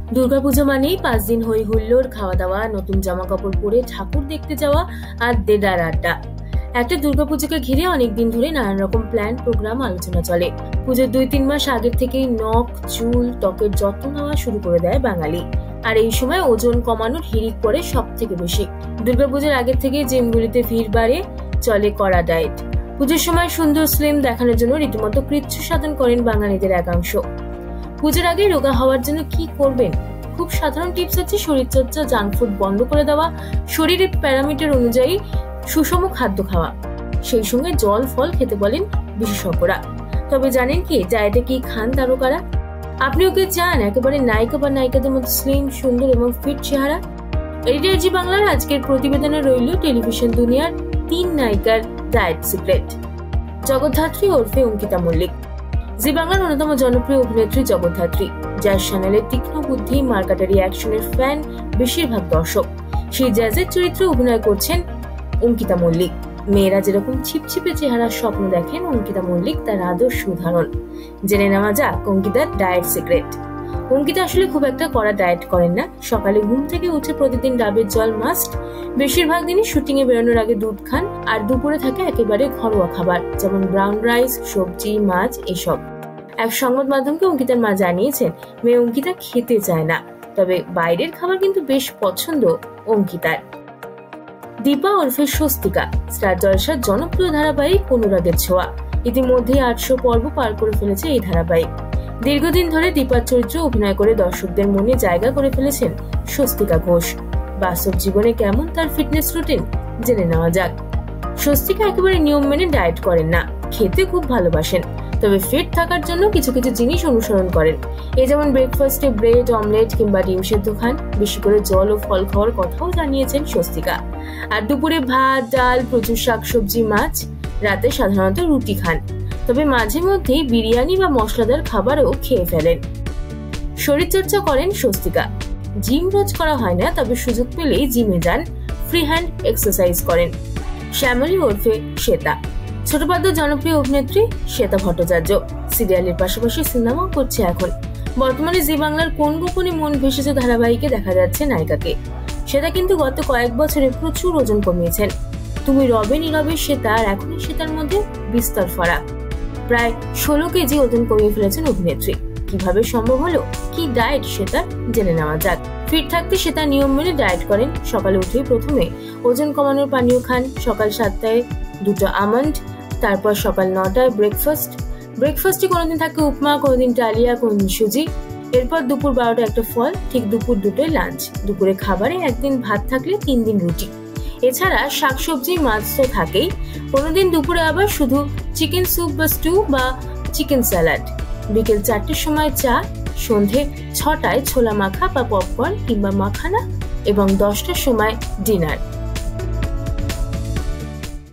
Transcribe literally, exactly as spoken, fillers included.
দুর্গাপুজো মানেই পাঁচ দিন হই হুল্লোড়, খাওয়া দাওয়া, নতুন জামা কাপড় পরে ঠাকুর দেখতে যাওয়া আর দেদার আড্ডা। একটা দুর্গাপুজোকে ঘিরে অনেকদিন ধরে নানান রকম প্ল্যান প্রোগ্রাম আলোচনা চলে। পুজোর দুই তিন মাস আগের থেকেই নখ, চুল, ত্বকের যত্ন নেওয়া শুরু করে দেয় বাঙালি। আর এই সময় ওজন কমানোর হিড়িক পড়ে সব থেকে বেশি। দুর্গাপুজোর আগের থেকে জিমগুলিতে ভিড় বাড়ে, চলে কড়া ডায়েট। পুজোর সময় সুন্দর স্লিম দেখানোর জন্য রীতিমতো কৃচ্ছ সাধন করেন বাঙালিদের একাংশ। পুজোর আগে রোগা হওয়ার জন্য কি করবেন? খুব সাধারণ টিপস আছে শরীরচর্চা, জাঙ্ক ফুড বন্ধ করে দেওয়া, শরীরের প্যারামিটার অনুযায়ী সুষম খাদ্য খাওয়া, সেই সঙ্গে জল ফল খেতে বলেন বিশেষজ্ঞরা। তবে জানেন কি ডায়েটে কি খান তারকারা? আপনি ওকে চান একেবারে নায়িকা বা নায়িকাদের মতো স্লিম, সুন্দর এবং ফিট চেহারা? এডিটর জি বাংলার আজকের প্রতিবেদনে রইল টেলিভিশন দুনিয়ার তিন নায়িকার ডায়েট সিক্রেট। জগদ্ধাত্রী ওরফে অঙ্কিতা মল্লিক। জি বাংলার অন্যতম জনপ্রিয় অভিনেত্রী জগদ্ধাত্রী, যার চ্যানেলের তীক্ষ্ণ বুদ্ধি, মার্কাটারি অ্যাকশনের ফ্যান বেশিরভাগ দর্শক। সেই জ্যাজের চরিত্রে অভিনয় করছেন অঙ্কিতা মল্লিক। মেয়েরা যেরকম ছিপছিপে চেহারার স্বপ্ন দেখেন, অঙ্কিতা মল্লিক তার আদর্শ উদাহরণ। জেনে নেওয়া যাক অঙ্কিতার ডায়েট সিক্রেট। অঙ্কিতা আসলে খুব একটা কড়া ডায়েট করেন না। সকালে ঘুম থেকে উঠে প্রতিদিন ডাবের জল মাস্ট। বেশিরভাগ দিনই শুটিং এ বেরোনোর আগে দুধ খান। আর দুপুরে থাকে একেবারে ঘরোয়া খাবার, যেমন ব্রাউন রাইস, সবজি, মাছ এসব। এক সংবাদ মাধ্যমকে অঙ্কিতার মা জানিয়েছেন মেয়ে অঙ্কিতা খেতে চায় না, তবে বাইরের খাবার কিন্তু বেশ পছন্দ অঙ্কিতার। দীপা ওরফে স্বস্তিকা, স্টার জলসার জনপ্রিয় ধারাবাহিক অনুরাগের ছোঁয়া। ইতিমধ্যে আটশো পর্ব পার করে ফেলেছে এই ধারাবাহিক। দীর্ঘদিন ধরে দীপার চরিত্রে অভিনয় করে দর্শকদের মনে জায়গা করে ফেলেছেন স্বস্তিকা ঘোষ। বাস্তব জীবনে কেমন তার ফিটনেস রুটিন জেনে নেওয়া যাক। স্বস্তিকা একেবারে নিয়ম মেনে ডায়েট করেন না, খেতে খুব ভালোবাসেন, তবে ফিট থাকার জন্য কিছু কিছু জিনিস অনুসরণ করেন। এই যেমন ব্রেকফাস্টে ব্রেড, অমলেট কিংবা ডিম সেদ্ধ খান। বেশি করে জল ও ফল খাওয়ার কথাও জানিয়েছেন স্বস্তিকা। আর দুপুরে ভাত, ডাল, প্রচুর শাকসবজি, মাছ। রাতে সাধারণত রুটি খান, তবে মাঝে মধ্যেই বিরিয়ানি বা মশলাদার খাবারও খেয়ে ফেলেন। শরীরচর্চা করেন স্বস্তিকা। জিম রোজ করা হয় না, তবে সুযোগ পেলেই জিমে যান, ফ্রি হ্যান্ড এক্সারসাইজ করেন। শ্যামলী ওরফে শ্বেতা। ছোট পর্দার জনপ্রিয় অভিনেত্রী শ্বেতা ভট্টাচার্য সিরিয়ালের পাশাপাশি সিনেমাও করছে এখন। বর্তমানে জি বাংলার কোন গোপনে মন ভেসেছে ধারাবাহিকে দেখা যাচ্ছে নায়িকাকে। শ্বেতা কিন্তু গত কয়েক বছরে প্রচুর ওজন কমিয়েছেন। তুমি রবে নীরবে শ্বেতা আর এখনই শ্বেতার মধ্যে বিস্তর ফারাক। প্রায় ষোলো কেজি ওজন কমিয়ে ফেলেছেন অভিনেত্রী। কিভাবে সম্ভব হলো? কি ডায়েট শ্বেতার জেনে নেওয়া যাক। ফিট থাকতে শ্বেতা নিয়ম মেনে ডায়েট করেন। সকালে উঠেই প্রথমে ওজন কমানোর পানীয় খান। সকাল সাতটায় দুটো আমন্ড, তারপর সকাল নটায় ব্রেকফাস্ট। ব্রেকফাস্টে কোনোদিন থাকে উপমা, কোনোদিন ডালিয়া, কোনোদিন সুজি। এরপর দুপুর বারোটা একটা ফল, ঠিক দুপুর দুটোয় লাঞ্চ। দুপুরে খাবারে একদিন ভাত থাকলে তিন দিন রুটি। এছাড়া শাকসবজি, মাছ তো থাকেই। কোনোদিন দুপুরে আবার শুধু চিকেন স্যুপ বা স্টু বা চিকেন স্যালাড। বিকেল চারটের সময় চা, সন্ধে ছটায় ছোলা মাখা বা পপকর্ন কিংবা মাখানা এবং দশটার সময় ডিনার।